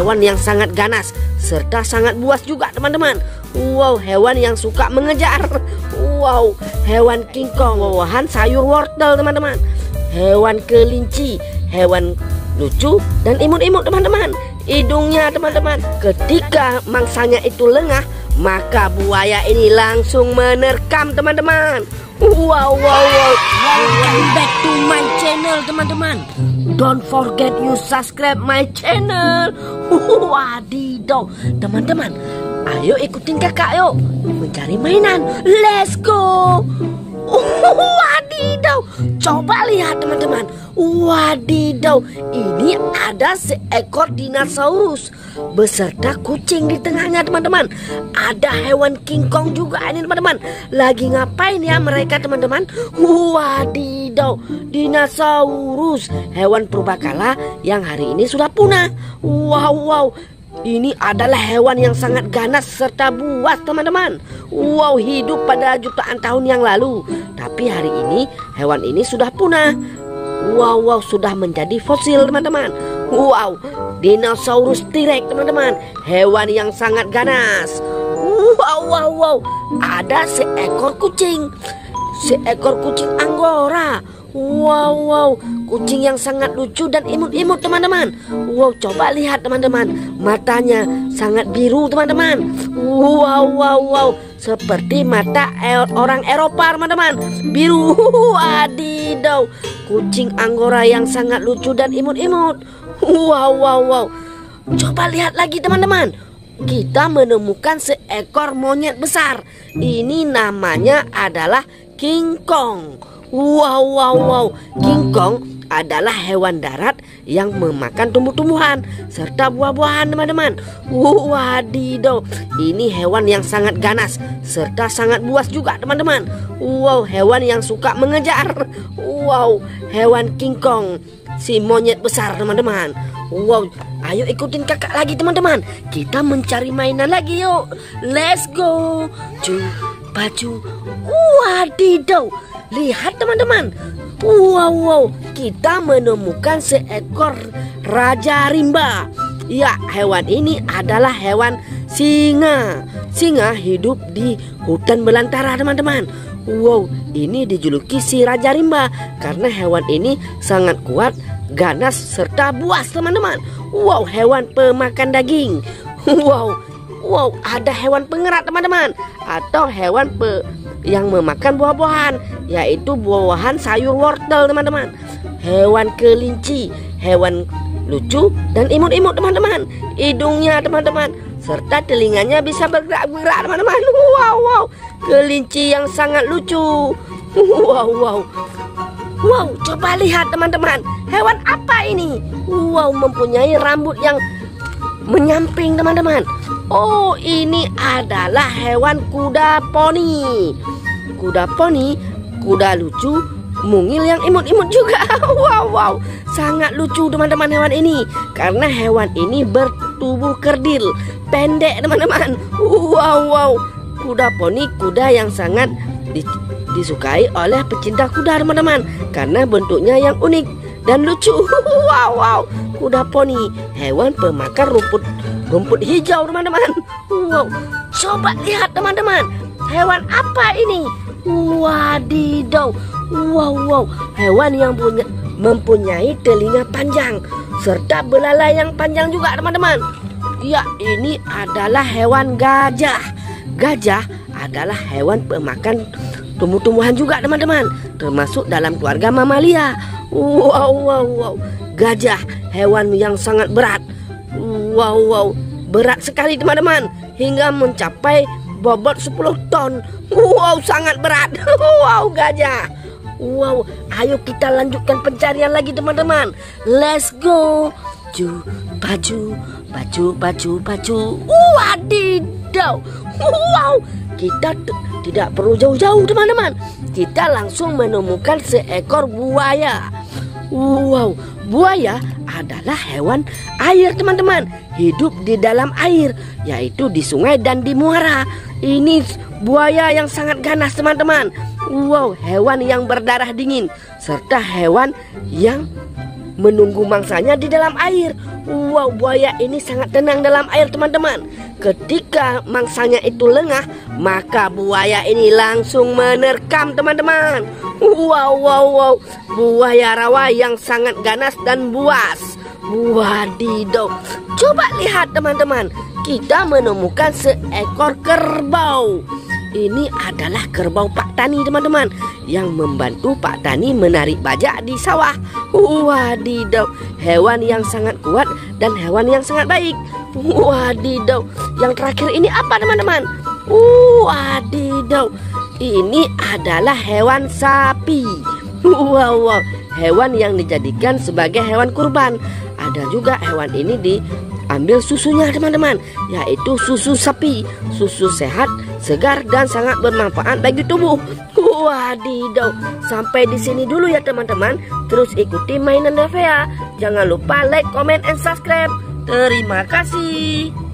hewan yang sangat ganas serta sangat buas juga teman-teman. Wow, hewan yang suka mengejar. Wow, hewan King Kong, bawahan sayur wortel teman-teman. Hewan kelinci, hewan lucu dan imut-imut teman-teman. Hidungnya teman-teman, ketika mangsanya itu lengah, maka buaya ini langsung menerkam teman-teman. Wow. Welcome back to my channel teman-teman. Don't forget you subscribe my channel. Wadidaw teman-teman, ayo ikutin kakak yuk mencari mainan. Let's go. Wadidaw, coba lihat teman-teman. Wadidaw, ini ada seekor dinosaurus beserta kucing di tengahnya teman-teman. Ada hewan King Kong juga ini teman-teman. Lagi ngapain ya mereka teman-teman? Wadidaw, dinosaurus, hewan purbakala yang hari ini sudah punah. Wow. Ini adalah hewan yang sangat ganas serta buas teman-teman. Wow, hidup pada jutaan tahun yang lalu. Tapi hari ini hewan ini sudah punah. Wow, sudah menjadi fosil teman-teman. Wow, dinosaurus T-Rex teman-teman, hewan yang sangat ganas. Wow, ada seekor kucing. Seekor kucing Angora. Wow, kucing yang sangat lucu dan imut-imut teman-teman. Wow, coba lihat teman-teman, matanya sangat biru teman-teman. Wow, seperti mata orang Eropa teman-teman, biru. Wadidaw, kucing Angora yang sangat lucu dan imut-imut. Wow, coba lihat lagi teman-teman. Kita menemukan seekor monyet besar. Ini namanya adalah King Kong. Wow, King Kong adalah hewan darat yang memakan tumbuh-tumbuhan serta buah-buahan teman-teman. Wadidaw, ini hewan yang sangat ganas serta sangat buas juga teman-teman. Wow, hewan yang suka mengejar. Wow, hewan King Kong, si monyet besar teman-teman. Wow, ayo ikutin kakak lagi teman-teman. Kita mencari mainan lagi yuk. Let's go. Baju. Wadidaw, lihat teman-teman. Wow, kita menemukan seekor raja rimba. Ya, hewan ini adalah hewan singa. Singa hidup di hutan belantara teman-teman. Wow, ini dijuluki si raja rimba karena hewan ini sangat kuat, ganas serta buas teman-teman. Wow, hewan pemakan daging. Wow, ada hewan pengerat teman-teman, atau hewan yang memakan buah-buahan, yaitu buah-buahan sayur wortel teman-teman. Hewan kelinci, hewan lucu dan imut-imut teman-teman. Hidungnya teman-teman serta telinganya bisa bergerak-gerak teman-teman. Wow, kelinci yang sangat lucu. Wow, coba lihat teman-teman, hewan apa ini? Wow, mempunyai rambut yang menyamping teman-teman. Oh, ini adalah hewan kuda poni. Kuda poni, kuda lucu, mungil yang imut-imut juga. Wow, sangat lucu teman-teman hewan ini, karena hewan ini bertubuh kerdil, pendek teman-teman. Wow, kuda poni, kuda yang sangat disukai oleh pecinta kuda teman-teman, karena bentuknya yang unik dan lucu. Wow, kuda poni, hewan pemakan rumput hijau teman-teman. Wow, coba lihat teman-teman, hewan apa ini? Wadidaw. Wow, hewan yang mempunyai telinga panjang serta belalai yang panjang juga teman-teman. Ya, ini adalah hewan gajah. Gajah adalah hewan pemakan tumbuh-tumbuhan juga teman-teman, termasuk dalam keluarga mamalia. Wow, gajah, hewan yang sangat berat. Wow, berat sekali teman-teman, hingga mencapai bobot 10 ton. Wow, sangat berat. Wow, gajah. Wow, ayo kita lanjutkan pencarian lagi teman-teman. Let's go. Baju. Wadidaw. Wow, kita tidak perlu jauh-jauh teman-teman. Kita langsung menemukan seekor buaya. Wow, buaya adalah hewan air teman-teman, hidup di dalam air, yaitu di sungai dan di muara. Ini buaya yang sangat ganas teman-teman. Wow, hewan yang berdarah dingin serta hewan yang menunggu mangsanya di dalam air. Wow, buaya ini sangat tenang dalam air teman-teman. Ketika mangsanya itu lengah, maka buaya ini langsung menerkam teman-teman. Wow, buaya rawa yang sangat ganas dan buas. Wadidaw, coba lihat teman-teman, kita menemukan seekor kerbau. Ini adalah kerbau Pak Tani teman-teman, yang membantu Pak Tani menarik bajak di sawah. Wadidaw, hewan yang sangat kuat dan hewan yang sangat baik. Wadidaw, yang terakhir ini apa teman-teman? Wadidaw, ini adalah hewan sapi. Wow, hewan yang dijadikan sebagai hewan kurban. Ada juga hewan ini diambil susunya teman-teman, yaitu susu sapi. Susu sehat, segar, dan sangat bermanfaat bagi tubuh. Wadidaw, sampai di sini dulu ya teman-teman. Terus ikuti mainan Devea. Jangan lupa like, comment, and subscribe. Terima kasih.